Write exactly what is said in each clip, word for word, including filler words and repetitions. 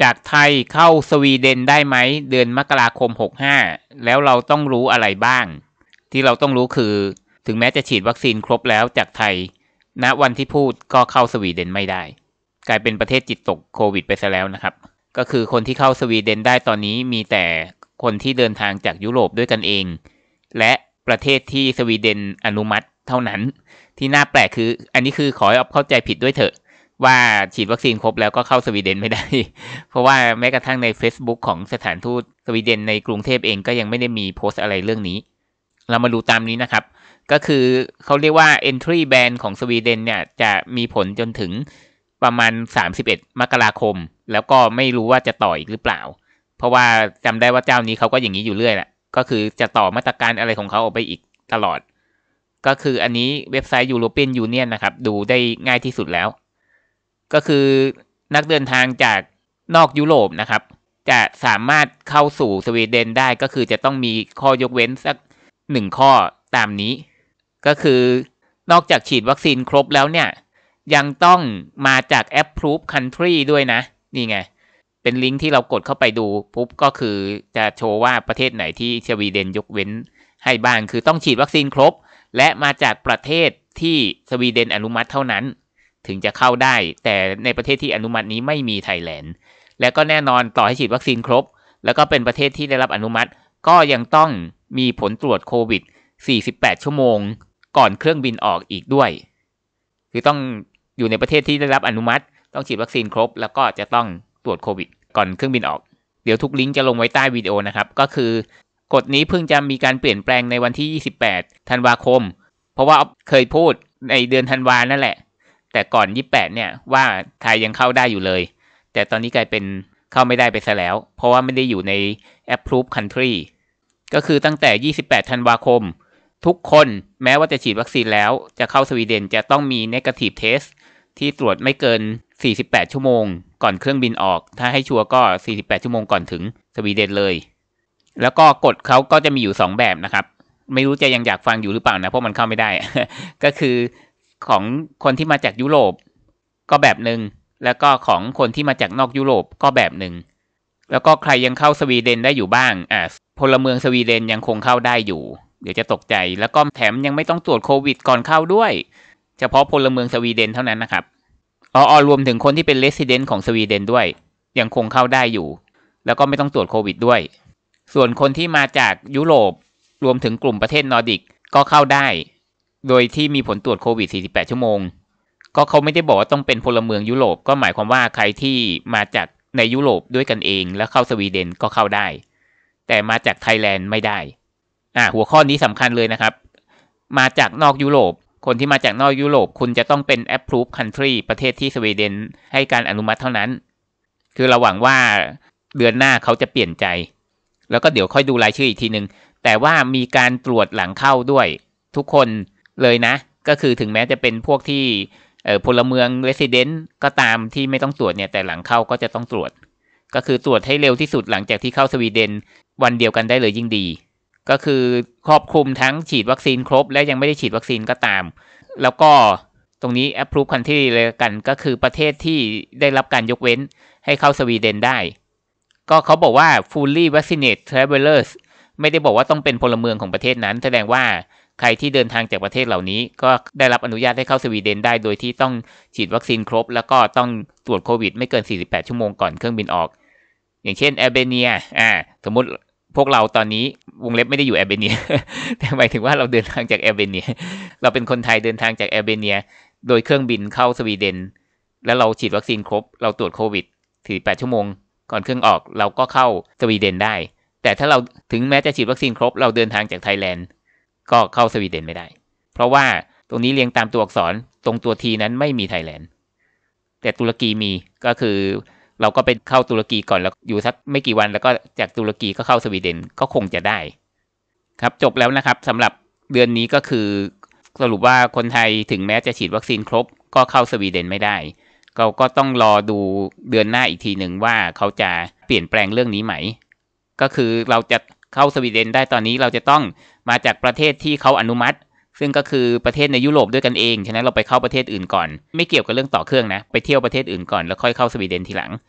จากไทยเข้าสวีเดนได้ไหมเดือนมกราคมหกสิบห้าแล้วเราต้องรู้อะไรบ้างที่เราต้องรู้คือถึงแม้จะฉีดวัคซีนครบแล้วจากไทยณวันที่พูดก็เข้าสวีเดนไม่ได้กลายเป็นประเทศจิตตกโควิดไปซะแล้วนะครับก็คือคนที่เข้าสวีเดนได้ตอนนี้มีแต่คนที่เดินทางจากยุโรปด้วยกันเองและประเทศที่สวีเดนอนุมัติเท่านั้นที่น่าแปลกคืออันนี้คือขอให้เข้าใจผิดด้วยเถอะว่าฉีดวัคซีนครบแล้วก็เข้าสวีเดนไม่ได้เพราะว่าแม้กระทั่งใน Facebook ของสถานทูตสวีเดนในกรุงเทพเองก็ยังไม่ได้มีโพสต์อะไรเรื่องนี้เรามาดูตามนี้นะครับก็คือเขาเรียกว่า entry ban ของสวีเดนเนี่ยจะมีผลจนถึงประมาณสามสิบเอ็ดมกราคมแล้วก็ไม่รู้ว่าจะต่ออีกหรือเปล่าเพราะว่าจำได้ว่าเจ้านี้เขาก็อย่างนี้อยู่เรื่อยแหละก็คือจะต่อมาตรการอะไรของเขาออกไปอีกตลอดก็คืออันนี้เว็บไซต์ European Union นะครับดูได้ง่ายที่สุดแล้วก็คือนักเดินทางจากนอกยุโรปนะครับจะสามารถเข้าสู่สวีเดนได้ก็คือจะต้องมีข้อยกเว้นสักหนึ่งข้อตามนี้ก็คือนอกจากฉีดวัคซีนครบแล้วเนี่ยยังต้องมาจาก Approve Country ด้วยนะนี่ไงเป็นลิงก์ที่เรากดเข้าไปดูปุ๊บก็คือจะโชว์ว่าประเทศไหนที่สวีเดนยกเว้นให้บ้างคือต้องฉีดวัคซีนครบและมาจากประเทศที่สวีเดนอนุมัติเท่านั้นถึงจะเข้าได้แต่ในประเทศที่อนุมัตินี้ไม่มีไทยแลนด์และก็แน่นอนต่อให้ฉีดวัคซีนครบแล้วก็เป็นประเทศที่ได้รับอนุมัติก็ยังต้องมีผลตรวจโควิดสี่สิบแปดชั่วโมงก่อนเครื่องบินออกอีกด้วยคือต้องอยู่ในประเทศที่ได้รับอนุมัติต้องฉีดวัคซีนครบแล้วก็จะต้องตรวจโควิดก่อนเครื่องบินออกเดี๋ยวทุกลิงก์จะลงไว้ใต้วิดีโอนะครับก็คือกฎนี้เพิ่งจะมีการเปลี่ยนแปลงในวันที่ยี่สิบแปดธันวาคมเพราะว่าเคยพูดในเดือนธันวานั่นแหละแต่ก่อนยี่สิบแปดเนี่ยว่าไทยยังเข้าได้อยู่เลยแต่ตอนนี้กลายเป็นเข้าไม่ได้ไปซะแล้วเพราะว่าไม่ได้อยู่ใน Approve Country ก็คือตั้งแต่ยี่สิบแปดธันวาคมทุกคนแม้ว่าจะฉีดวัคซีนแล้วจะเข้าสวีเดนจะต้องมี Negative Test ที่ตรวจไม่เกินสี่สิบแปดชั่วโมงก่อนเครื่องบินออกถ้าให้ชัวร์ก็สี่สิบแปดชั่วโมงก่อนถึงสวีเดนเลยแล้วก็กฎเขาก็จะมีอยู่สองแบบนะครับไม่รู้จะยังอยากฟังอยู่หรือเปล่านะเพราะมันเข้าไม่ได้ ก็คือของคนที่มาจากยุโรปก็แบบนึงแล้วก็ของคนที่มาจากนอกยุโรปก็แบบนึงแล้วก็ใครยังเข้าสวีเดนได้อยู่บ้างอ่ะพลเมืองสวีเดนยังคงเข้าได้อยู่เดี๋ยวจะตกใจแล้วก็แถมยังไม่ต้องตรวจโควิดก่อนเข้าด้วยเฉพาะพลเมืองสวีเดนเท่านั้นนะครับอ๋อรวมถึงคนที่เป็นเรสซิเดนต์ของสวีเดนด้วยยังคงเข้าได้อยู่แล้วก็ไม่ต้องตรวจโควิดด้วยส่วนคนที่มาจากยุโรปรวมถึงกลุ่มประเทศนอร์ดิกก็เข้าได้โดยที่มีผลตรวจโควิดสี่สิบแปดชั่วโมงก็เขาไม่ได้บอกว่าต้องเป็นพลเมืองยุโรปก็หมายความว่าใครที่มาจากในยุโรปด้วยกันเองแล้วเข้าสวีเดนก็เข้าได้แต่มาจากไทยแลนด์ไม่ได้อ่ะหัวข้อนี้สำคัญเลยนะครับมาจากนอกยุโรปคนที่มาจากนอกยุโรปคุณจะต้องเป็น Approve Country ประเทศที่สวีเดนให้การอนุมัติเท่านั้นคือเราหวังว่าเดือนหน้าเขาจะเปลี่ยนใจแล้วก็เดี๋ยวค่อยดูรายชื่ออีกทีนึงแต่ว่ามีการตรวจหลังเข้าด้วยทุกคนเลยนะก็คือถึงแม้จะเป็นพวกที่เอ่อพลเมือง Resident ก็ตามที่ไม่ต้องตรวจเนี่ยแต่หลังเข้าก็จะต้องตรวจก็คือตรวจให้เร็วที่สุดหลังจากที่เข้าสวีเดนวันเดียวกันได้เลยยิ่งดีก็คือครอบคลุมทั้งฉีดวัคซีนครบและยังไม่ได้ฉีดวัคซีนก็ตามแล้วก็ตรงนี้ Approve Country เลยกันก็คือประเทศที่ได้รับการยกเว้นให้เข้าสวีเดนได้ก็เขาบอกว่า fully vaccinated travelers ไม่ได้บอกว่าต้องเป็นพลเมืองของประเทศนั้นแสดงว่าใครที่เดินทางจากประเทศเหล่านี้ก็ได้รับอนุญาตให้เข้าสวีเดนได้โดยที่ต้องฉีดวัคซีนครบแล้วก็ต้องตรวจโควิดไม่เกินสี่สิบแปดชั่วโมงก่อนเครื่องบินออกอย่างเช่นแอลเบเนียอ่าสมมุติพวกเราตอนนี้วงเล็บไม่ได้อยู่แอลเบเนีย แต่หมายถึงว่าเราเดินทางจากแอลเบเนียเราเป็นคนไทยเดินทางจากแอลเบเนียโดยเครื่องบินเข้าสวีเดนแล้วเราฉีดวัคซีนครบเราตรวจโควิดสี่สิบแปดชั่วโมงก่อนเครื่องออกเราก็เข้าสวีเดนได้แต่ถ้าเราถึงแม้จะฉีดวัคซีนครบเราเดินทางจากไทยแลนด์ก็เข้าสวีเดนไม่ได้เพราะว่าตรงนี้เรียงตามตัวอักษรตรงตัวทีนั้นไม่มีไทยแลนด์แต่ตุรกีมีก็คือเราก็ไปเข้าตุรกีก่อนแล้วอยู่สักไม่กี่วันแล้วก็จากตุรกีก็เข้าสวีเดนก็คงจะได้ครับจบแล้วนะครับสำหรับเดือนนี้ก็คือสรุปว่าคนไทยถึงแม้จะฉีดวัคซีนครบก็เข้าสวีเดนไม่ได้เราก็ต้องรอดูเดือนหน้าอีกทีหนึ่งว่าเขาจะเปลี่ยนแปลงเรื่องนี้ไหมก็คือเราจะเข้าสวีเดนได้ตอนนี้เราจะต้องมาจากประเทศที่เขาอนุมัติซึ่งก็คือประเทศในยุโรปด้วยกันเองฉะนั้นเราไปเข้าประเทศอื่นก่อนไม่เกี่ยวกับเรื่องต่อเครื่องนะไปเที่ยวประเทศอื่นก่อนแล้วค่อยเข้าสวีเดนทีหลัง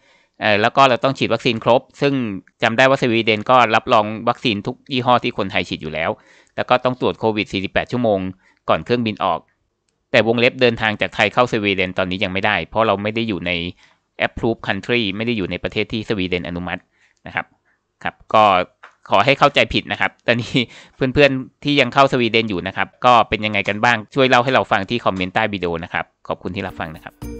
เออแล้วก็เราต้องฉีดวัคซีนครบซึ่งจำได้ว่าสวีเดนก็รับรองวัคซีนทุกยี่ห้อที่คนไทยฉีดอยู่แล้วแล้วก็ต้องตรวจโควิดสี่สิบแปดชั่วโมงก่อนเครื่องบินออกแต่วงเล็บเดินทางจากไทยเข้าสวีเดนตอนนี้ยังไม่ได้เพราะเราไม่ได้อยู่ใน approve country ไม่ได้อยู่ในประเทศที่สวีเดนอนุมัตินะครับครับก็ขอให้เข้าใจผิดนะครับตอนนี้เพื่อนๆที่ยังเข้าสวีเดนอยู่นะครับก็เป็นยังไงกันบ้างช่วยเล่าให้เราฟังที่คอมเมนต์ใต้วิดีโอนะครับขอบคุณที่รับฟังนะครับ